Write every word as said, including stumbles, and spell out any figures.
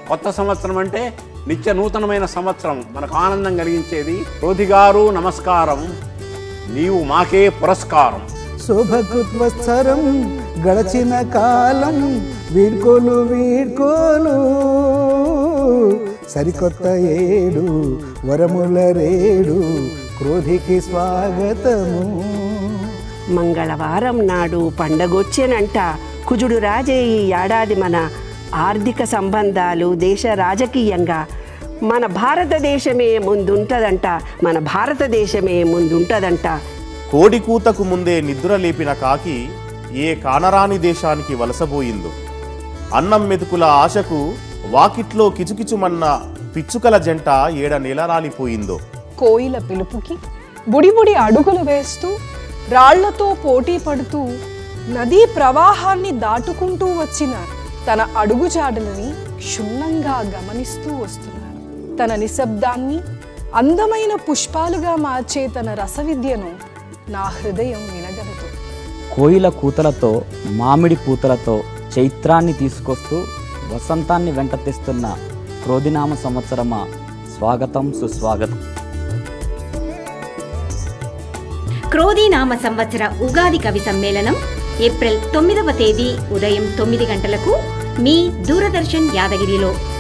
కొత్త సంవత్సరం అంటే నిత్య నూతనమైన సంవత్సరం, మనకు ఆనందం కలిగించేది. క్రోధి గారు నమస్కారం, నీవు మాకే పురస్కారం. శోభకృత్వత్సరం గడచిన కాలం, వీడ్కోలు వీడ్కోలు సరికొత్త ఏడు వరముల రేడు, క్రోధికి స్వాగతము. మంగళవారం నాడు పండగొచ్చెనంట, కుజుడు రాజే ఈ ఏడాది మన ఆర్థిక సంబంధాలు దేశ రాజకీయంగా మన భారతదేశమే ముందుంటదంట, మన భారతదేశమే ముందుంటదంట. కోడి కూతకు ముందే నిద్ర లేపిన కాకి ఏ కానరాని దేశానికి వలసబోయిందో, అన్నం మెతుకుల ఆశకు వాకిట్లో కిచుకిచుమన్న పిచ్చుకల జంట ఏడ నేలరాలిపోయిందో. కోయిల పిలుపుకి బుడిబుడి అడుగులు వేస్తూ రాళ్లతో పోటీ పడుతూ నదీ ప్రవాహాన్ని దాటుకుంటూ వచ్చిన తన అడుగుజాడలని క్షుణ్ణంగా గమనిస్తూ వస్తున్నారు. తన నిశ్శబ్దాన్ని అందమైన పుష్పాలుగా మార్చే తన రసవిద్యను నా హృదయం వినగలదు. కోయిల కూతలతో మామిడి పూతలతో చైత్రాన్ని తీసుకొస్తూ వసంతాన్ని వెంట తెస్తున్న క్రోధినామ సంవత్సరమా, స్వాగతం సుస్వాగతం. క్రోధినామ సంవత్సర ఉగాది కవి సమ్మేళనం ఏప్రిల్ తొమ్మిదవ తేదీ ఉదయం తొమ్మిది గంటలకు మీ దూరదర్శన్ యాదగిరిలో.